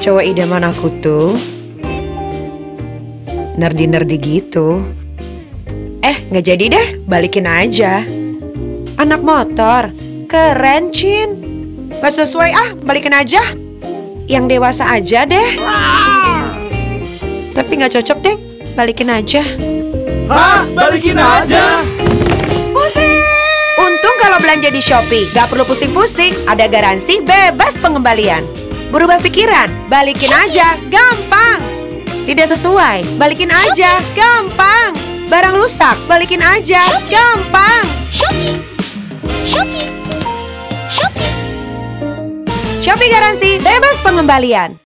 Cowok idaman aku tuh nerdy-nerdy gitu. Nggak jadi deh, balikin aja. Anak motor, keren Cin. Gak sesuai balikin aja. Yang dewasa aja deh. Tapi nggak cocok deh, balikin aja. Hah? Balikin aja? Pusing! Untung kalau belanja di Shopee, gak perlu pusing-pusing. Ada garansi bebas pengembalian. Berubah pikiran, balikin aja, gampang. Tidak sesuai, balikin aja, gampang. Barang rusak, balikin aja, gampang. Shopee. Shopee. Shopee. Shopee garansi bebas pengembalian.